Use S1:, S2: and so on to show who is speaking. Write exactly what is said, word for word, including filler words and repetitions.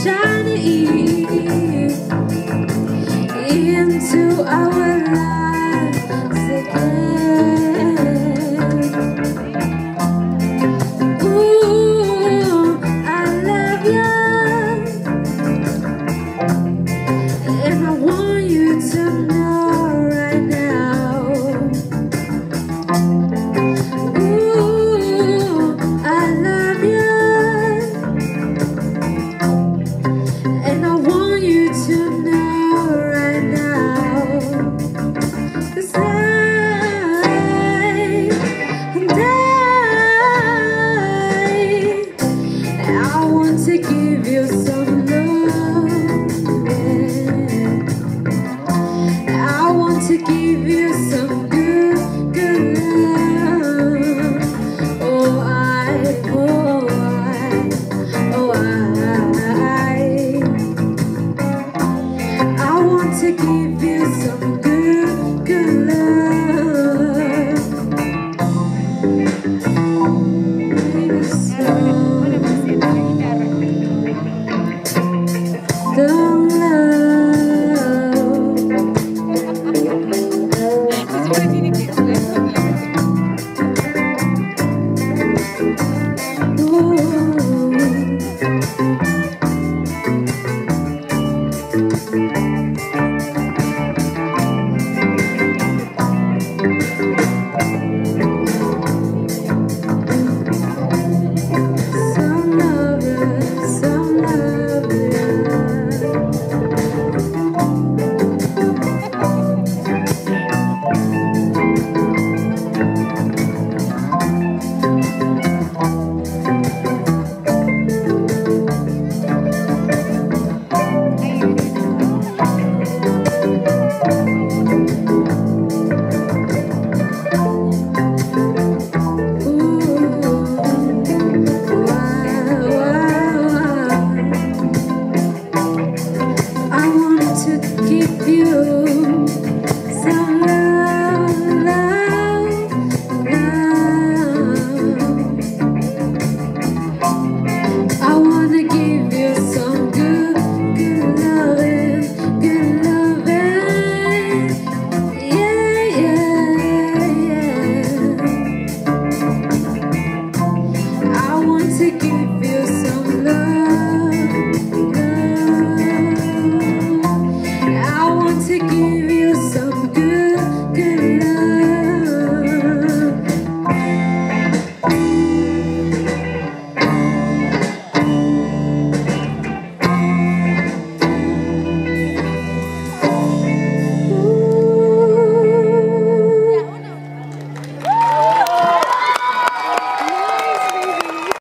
S1: shining into our lives again. Ooh, I love you, and I want you to know right now. Ooh, I love you, and I want you to know right now. 'Cause I, and I, I want to give you some love, yeah. I want to give you some good, good love. Oh, I, oh, I, oh, I, I want to give you some good, good love. Baby, so the love. Give you some love, love, love. I wanna give you some good, good loving, good loving. Yeah, yeah, yeah. I want to give